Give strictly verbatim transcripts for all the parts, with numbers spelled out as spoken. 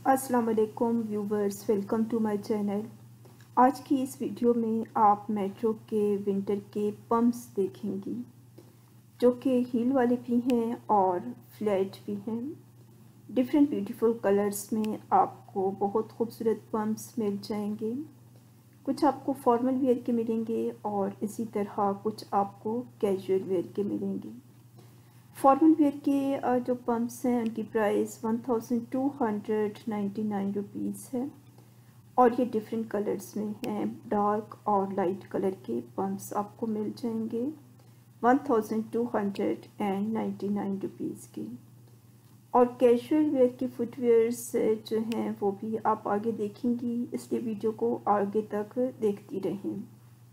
अस्सलाम वालेकुम viewers, welcome to my channel. आज की इस वीडियो में आप मेट्रो के विंटर के पम्प्स देखेंगी जो कि हील वाले भी हैं और फ्लैट भी हैं। डिफरेंट ब्यूटीफुल कलर्स में आपको बहुत खूबसूरत पम्प्स मिल जाएंगे। कुछ आपको फॉर्मल वेयर के मिलेंगे और इसी तरह कुछ आपको कैजुअल वेयर के मिलेंगे। फॉर्मल वेयर के जो पम्प्स हैं उनकी price one thousand two hundred ninety nine rupees है और ये डिफरेंट कलर्स में हैं। डार्क और लाइट कलर के पम्प्स आपको मिल जाएंगे one thousand two hundred and ninety nine rupees की। और कैजुअल वेयर के फुटवेयर्स जो हैं वो भी आप आगे देखेंगी, इसलिए वीडियो को आगे तक देखती रहें।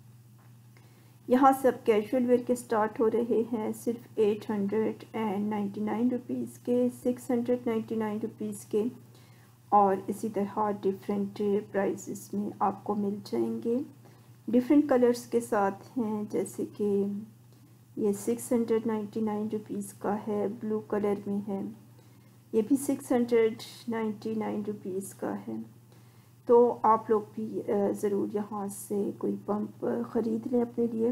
यहाँ सब कैजुअल वेयर के स्टार्ट हो रहे हैं सिर्फ eight hundred and ninety nine rupees के, six hundred ninety nine rupees के और इसी तरह डिफरेंट प्राइसेस में आपको मिल जाएंगे। डिफरेंट कलर्स के साथ हैं, जैसे कि ये six hundred ninety nine rupees का है, ब्लू कलर में है। ये भी six hundred ninety nine rupees का है। तो आप लोग भी ज़रूर यहाँ से कोई पंप ख़रीद लें अपने लिए।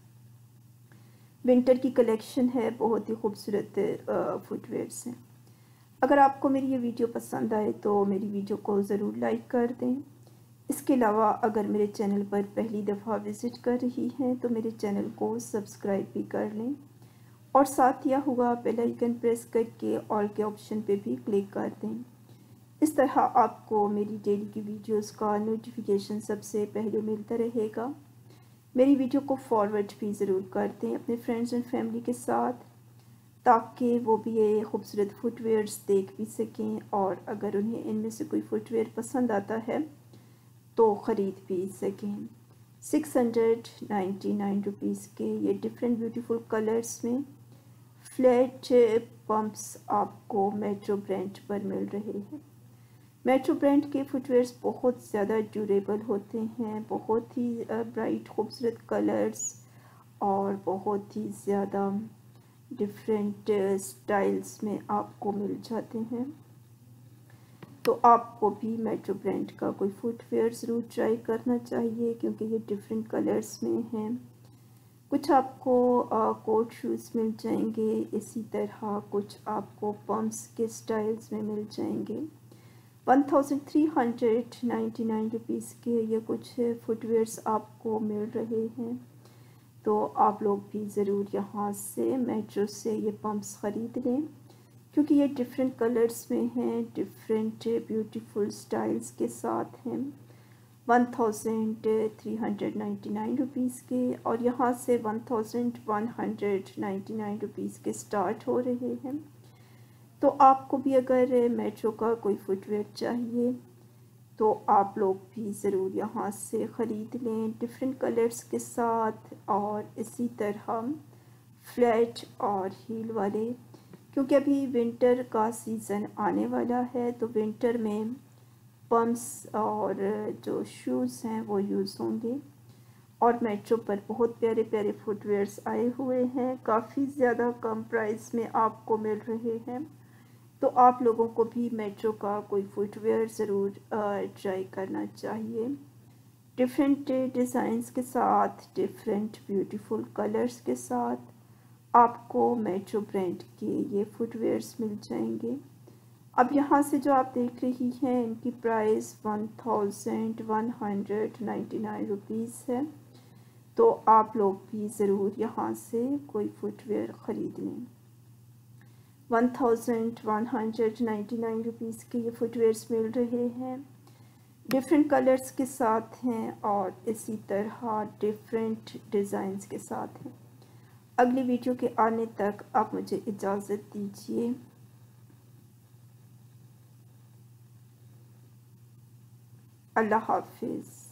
विंटर की कलेक्शन है, बहुत ही खूबसूरत फुटवेयर्स हैं। अगर आपको मेरी ये वीडियो पसंद आए तो मेरी वीडियो को ज़रूर लाइक कर दें। इसके अलावा अगर मेरे चैनल पर पहली दफ़ा विज़िट कर रही हैं तो मेरे चैनल को सब्सक्राइब भी कर लें और साथ दिया हुआ बेल आइकन प्रेस करके ऑल के ऑप्शन पे भी क्लिक कर दें। इस तरह आपको मेरी डेली की वीडियोस का नोटिफिकेशन सबसे पहले मिलता रहेगा। मेरी वीडियो को फॉरवर्ड भी ज़रूर कर दें अपने फ्रेंड्स एंड फैमिली के साथ, ताकि वो भी ये खूबसूरत फुटवेयर्स देख भी सकें और अगर उन्हें इनमें से कोई फुटवेयर पसंद आता है तो ख़रीद भी सकें। Six hundred ninety nine rupees के ये डिफरेंट ब्यूटीफुल कलर्स में फ्लैट पम्प्स आपको मेट्रो ब्रांड पर मिल रहे हैं। मेट्रो ब्रांड के फुटवेयर्स बहुत ज़्यादा ड्यूरेबल होते हैं, बहुत ही ब्राइट खूबसूरत कलर्स और बहुत ही ज़्यादा डिफरेंट स्टाइल्स में आपको मिल जाते हैं। तो आपको भी मेट्रो ब्रांड का कोई फुटवेयर ज़रूर ट्राई करना चाहिए, क्योंकि ये डिफरेंट कलर्स में हैं। कुछ आपको कोट शूज़ मिल जाएंगे, इसी तरह कुछ आपको पम्प्स के स्टाइल्स में मिल जाएंगे। One thousand three hundred ninety nine rupees के ये कुछ फुटवेयर्स आपको मिल रहे हैं। तो आप लोग भी ज़रूर यहाँ से मेट्रो से ये पम्प्स ख़रीद लें, क्योंकि ये डिफरेंट कलर्स में हैं, डिफरेंट ब्यूटीफुल स्टाइल्स के साथ हैं। One thousand three hundred ninety nine rupees के और यहाँ से one thousand one hundred ninety nine rupees के स्टार्ट हो रहे हैं। तो आपको भी अगर मेट्रो का कोई फुटवेयर चाहिए तो आप लोग भी ज़रूर यहाँ से ख़रीद लें, डिफरेंट कलर्स के साथ और इसी तरह फ्लैट और हील वाले, क्योंकि अभी विंटर का सीज़न आने वाला है। तो विंटर में पम्प्स और जो शूज़ हैं वो यूज़ होंगे और मेट्रो पर बहुत प्यारे प्यारे फुटवेयर्स आए हुए हैं, काफ़ी ज़्यादा कम प्राइस में आपको मिल रहे हैं। तो आप लोगों को भी मेट्रो का कोई फुटवेयर ज़रूर ट्राई करना चाहिए। डिफरेंट डिज़ाइंस के साथ, डिफरेंट ब्यूटीफुल कलर्स के साथ आपको मेट्रो ब्रांड के ये फुटवेयर्स मिल जाएंगे। अब यहाँ से जो आप देख रही हैं इनकी price one thousand one hundred ninety nine rupees है। तो आप लोग भी ज़रूर यहाँ से कोई फुटवेयर ख़रीद लें। One thousand one hundred ninety nine rupees के ये फुटवेयर्स मिल रहे हैं, डिफरेंट कलर्स के साथ हैं और इसी तरह डिफरेंट डिज़ाइंस के साथ हैं। अगली वीडियो के आने तक आप मुझे इजाज़त दीजिए। अल्लाह हाफिज़।